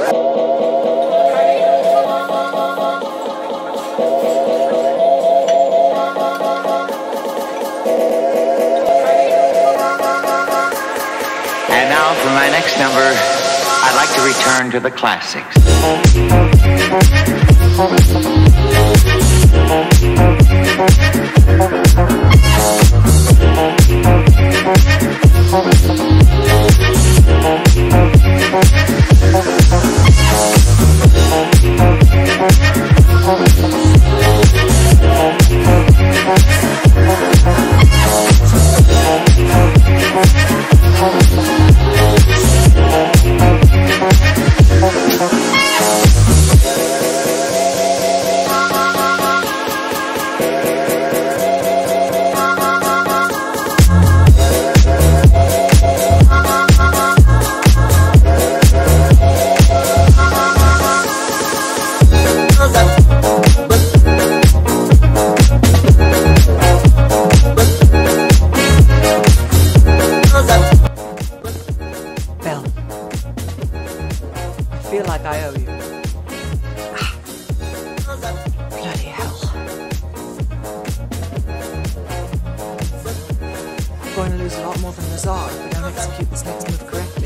And now for my next number, I'd like to return to the classics. I feel like I owe you. Bloody hell. I'm going to lose a lot more than Lazar if we don't execute this next move correctly.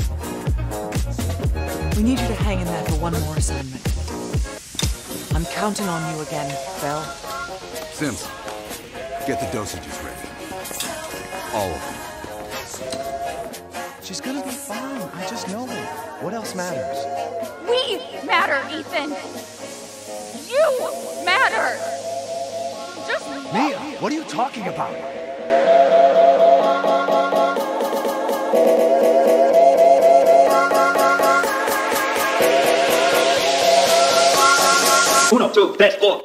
We need you to hang in there for one more assignment. I'm counting on you again, Bell. Sims, get the dosages ready. All of them. She's gonna be fine. I just know it. What else matters? We matter, Ethan. You matter. Just Mia, what are you talking about? Uno, two, tres, four.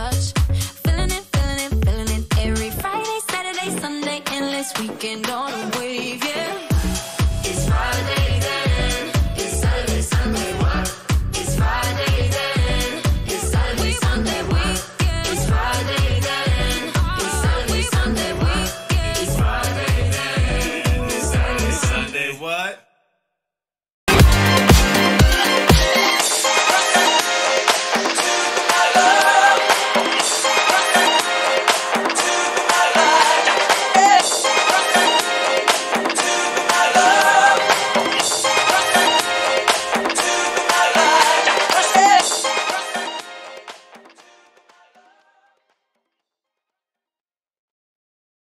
touch. Feeling it, feeling it, feeling it. Every Friday, Saturday, Sunday, endless weekend on.